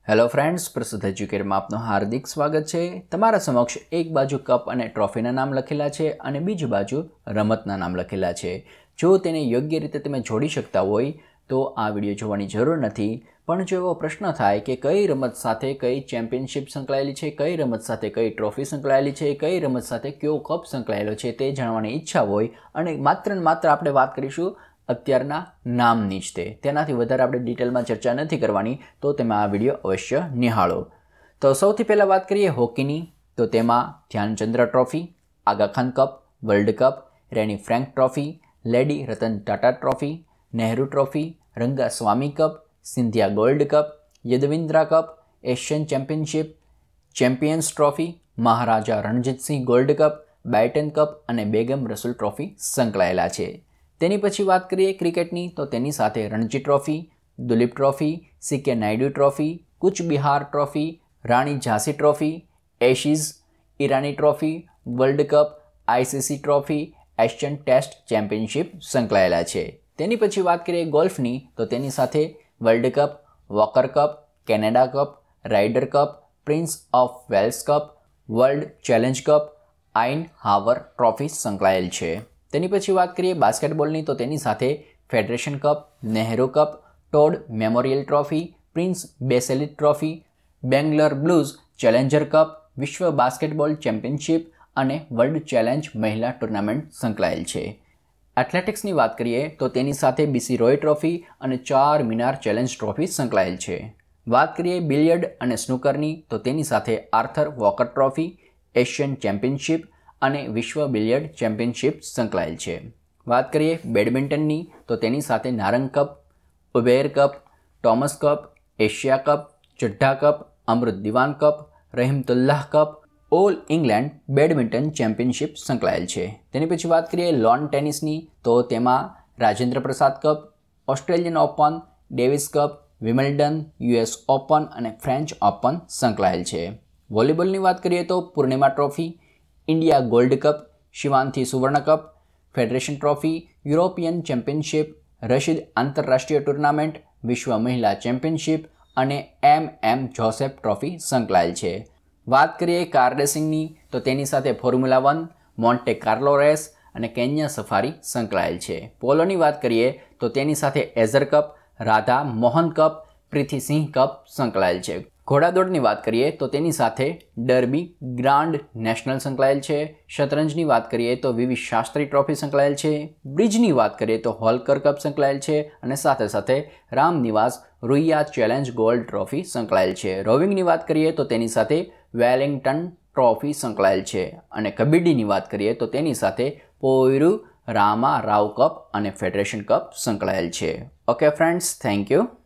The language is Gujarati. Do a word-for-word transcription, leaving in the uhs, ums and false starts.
હેલો ફ્રેન્ડ્સ, પ્રસિદ્ધ એજ્યુકેટરમાં આપનું હાર્દિક સ્વાગત છે। તમારા સમક્ષ એક બાજુ કપ અને ટ્રોફીના નામ લખેલા છે અને બીજી બાજુ રમતના નામ લખેલા છે। જો તેને યોગ્ય રીતે તમે જોડી શકતા હોય તો આ વિડીયો જોવાની જરૂર નથી, પણ જો એવો પ્રશ્ન થાય કે કઈ રમત સાથે કઈ ચેમ્પિયનશિપ સંકળાયેલી છે, કઈ રમત સાથે કઈ ટ્રોફી સંકળાયેલી છે, કઈ રમત સાથે કયો કપ સંકળાયેલો છે તે જાણવાની ઈચ્છા હોય અને માત્ર ને માત્ર આપણે વાત કરીશું અત્યારના નામની જ તે તેનાથી વધારે આપણે ડિટેલમાં ચર્ચા નથી કરવાની, તો તમે આ વિડીયો અવશ્ય નિહાળો। તો સૌથી પહેલાં વાત કરીએ હોકીની, તો તેમાં Dhyanchand trophy, Aga Khan cup, world cup, Rene Frank trophy, lady Ratan Tata trophy, Nehru trophy, Rangaswami cup, Scindia gold cup, Yadavindra cup, Asian championship, champions trophy, Maharaja Ranjitsinh gold cup, Beighton cup અને બેગમ રસૂલ ટ્રોફી સંકળાયેલા છે। તેની પછી વાત કરીએ ક્રિકેટની, તો તેની સાથે Ranji trophy, Duleep trophy, C K Naidu trophy, Cooch Behar trophy, Rani Jhansi trophy, Ashes, Irani trophy, world cup, ICC trophy, Asian test championship સંકળાયેલા છે। તેની પછી વાત કરીએ ગોલ્ફની, તો તેની સાથે world cup, Walker cup, Canada cup, Ryder cup, prince of Wales cup, world challenge cup, Eisenhower trophy સંકળાયેલ છે। તેની પછી વાત કરીએ બાસ્કેટબોલની, તો તેની સાથે federation cup, Nehru cup, Todd memorial trophy, prince Basalat trophy, Bangalore blues challenger cup, વિશ્વ બાસ્કેટબોલ ચેમ્પિયનશિપ અને વર્લ્ડ ચેલેન્જ મહિલા ટુર્નામેન્ટ સંકળાયેલ છે। એથ્લેટિક્સની વાત કરીએ તો તેની સાથે બીસી રોય ટ્રોફી અને ચાર મિનાર ચેલેન્જ ટ્રોફી સંકળાયેલ છે। વાત કરીએ બિલિયર્ડ અને સ્નૂકરની, તો તેની સાથે Arthur Walker trophy, Asian championship અને વિશ્વ બિલિયર્ડ ચેમ્પિયનશિપ સંકળાયેલ છે। વાત કરીએ બેડમિન્ટનની, તો તેની સાથે Narang cup, Uber cup, Thomas cup, Asia cup, Chadha cup, Amrit Diwan cup, Rahimtullah cup, all England badminton championship સંકળાયેલ છે। તેની પછી વાત કરીએ લોન ટેનિસની, તો તેમાં Rajendra Prasad cup, Australian open, Davis cup, Wimbledon, US open અને ફ્રેન્ચ ઓપન સંકળાયેલ છે। વોલીબોલની વાત કરીએ તો Purnima trophy, India gold cup, Shivanthi Suvarna cup, federation trophy, European championship, Rashid આંતરરાષ્ટ્રીય ટુર્નામેન્ટ, વિશ્વ મહિલા ચેમ્પિયનશિપ અને એમ એમ જોસેફ ટ્રોફી સંકળાયેલ છે। વાત કરીએ કાર રેસિંગની, તો તેની સાથે formula one, Monte Carlo race અને કેન્યા સફારી સંકળાયેલ છે। પોલોની વાત કરીએ તો તેની સાથે Ezra cup, Radha Mohan cup, Pritisingh cup સંકળાયેલ છે। ઘોડાદોડની વાત કરીએ તો તેની સાથે ડર્બી ગ્રાન્ડ નેશનલ સંકળાયેલ છે। શતરંજની વાત કરીએ તો વીવી શાસ્ત્રી ટ્રોફી સંકળાયેલ છે। બ્રિજની વાત કરીએ તો હોલકર કપ સંકળાયેલ છે અને સાથે સાથે Ramniwas Ruia challenge gold trophy સંકળાયેલ છે। રોવિંગની વાત કરીએ તો તેની સાથે વેલિંગ્ટન ટ્રોફી સંકળાયેલ છે અને કબડ્ડીની વાત કરીએ તો તેની સાથે પોયરુ રામા રાવ કપ અને ફેડરેશન કપ સંકળાયેલ છે। Okay friends, thank you.